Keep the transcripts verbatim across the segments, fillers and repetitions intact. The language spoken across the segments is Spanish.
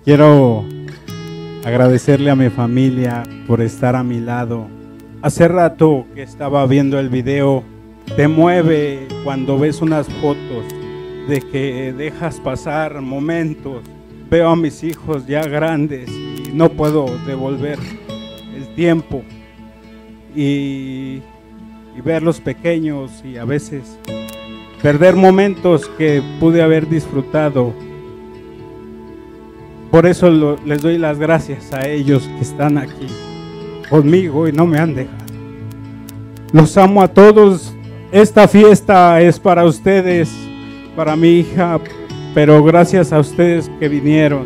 Quiero agradecerle a mi familia por estar a mi lado. Hace rato que estaba viendo el video, te mueve cuando ves unas fotos de que dejas pasar momentos. Veo a mis hijos ya grandes y no puedo devolver el tiempo y, y verlos pequeños y a veces perder momentos que pude haber disfrutado. Por eso lo, les doy las gracias a ellos que están aquí conmigo y no me han dejado. Los amo a todos. Esta fiesta es para ustedes, para mi hija, pero gracias a ustedes que vinieron.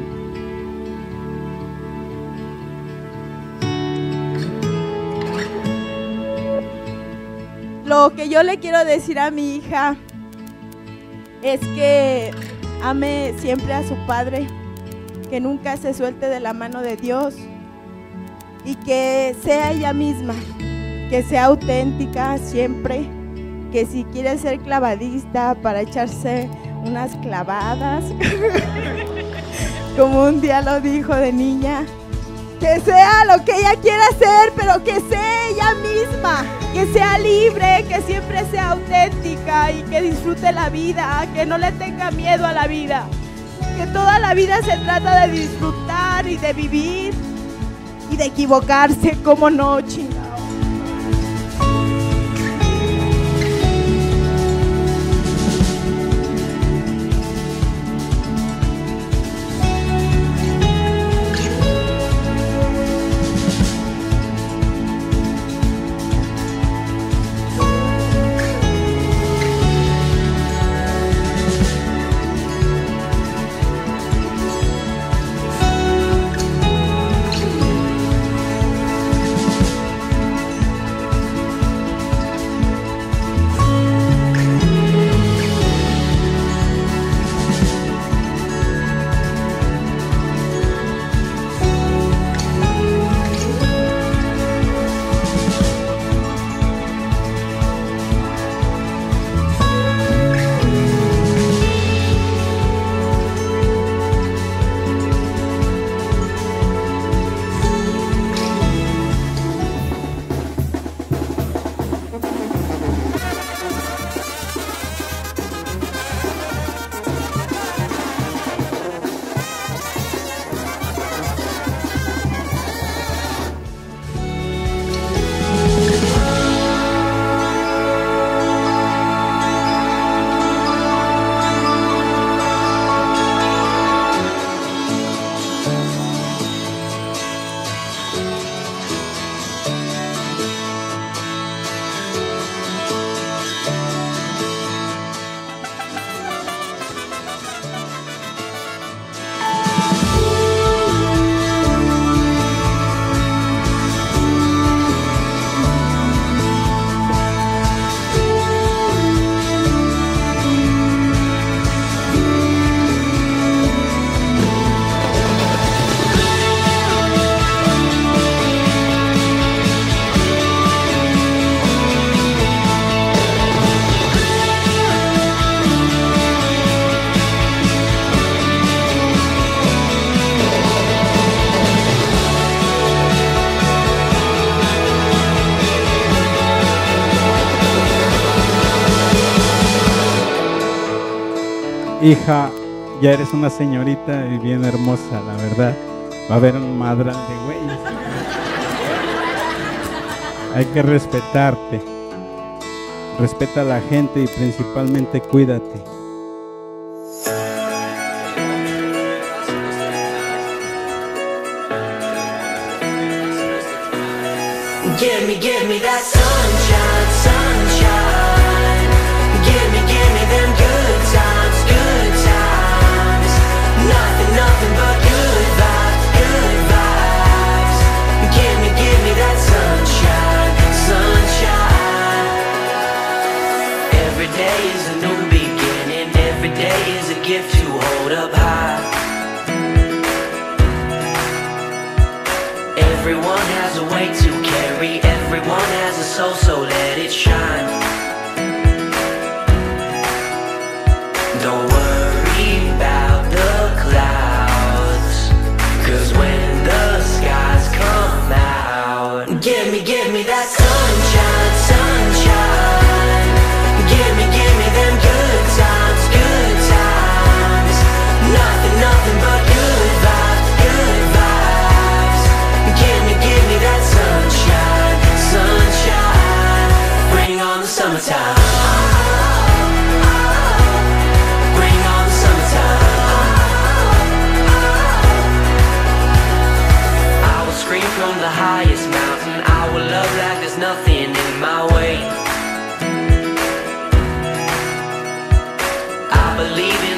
Lo que yo le quiero decir a mi hija es que ame siempre a su padre, que nunca se suelte de la mano de Dios y que sea ella misma, que sea auténtica siempre, que si quiere ser clavadista para echarse unas clavadas, como un día lo dijo de niña, que sea lo que ella quiera hacer, pero que sea ella misma, que sea libre, que siempre sea auténtica y que disfrute la vida, que no le tenga miedo a la vida. Que toda la vida se trata de disfrutar y de vivir y de equivocarse, como no, chingado. Hija, ya eres una señorita y bien hermosa, la verdad. Va a haber un madral de güeyes. Hay que respetarte. Respeta a la gente y principalmente cuídate. Give me, give me that sunshine, sunshine. Give me, give me them good times, good times. Nothing, nothing but good vibes, good vibes. Give me, give me that sunshine, sunshine. Every day is a new beginning. Every day is a gift to hold up high. Everyone has a way to carry, everyone has a soul, so let it shine. Don't worry about the clouds.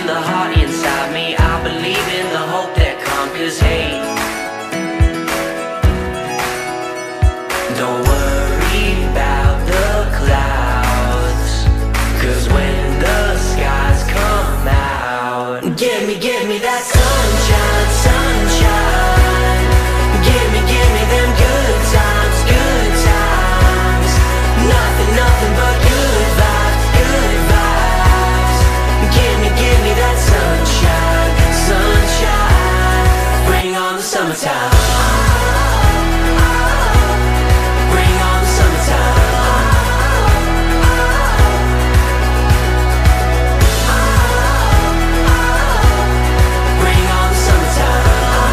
the heart inside me. I believe in the hope that conquers hate. Don't worry about the clouds, 'cause when the skies come out, give me, give me that sunshine, sunshine. Give me, give me them good times, good times. Nothing, nothing but good vibes, good vibes. Give me, give me that sunshine, sunshine. Bring on the summertime. Bring on the summertime. Bring on the summertime.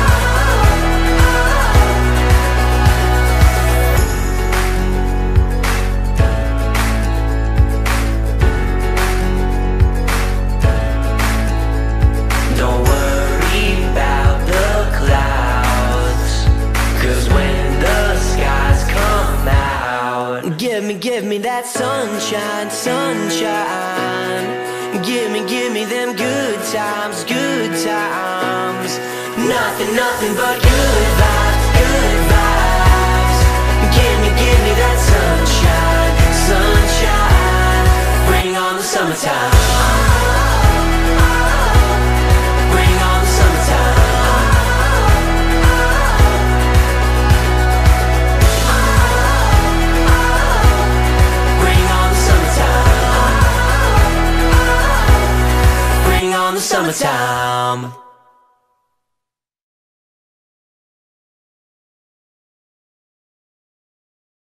Don't worry about the clouds, 'cause when the skies come out, give me, give me that sunshine, sunshine. Give me, give me them good times, good times. Nothing, nothing but good vibes, good vibes. Give me, give me that sunshine, sunshine. Bring on the summertime. Bring on the summertime. Bring on the summertime. Bring on the summertime.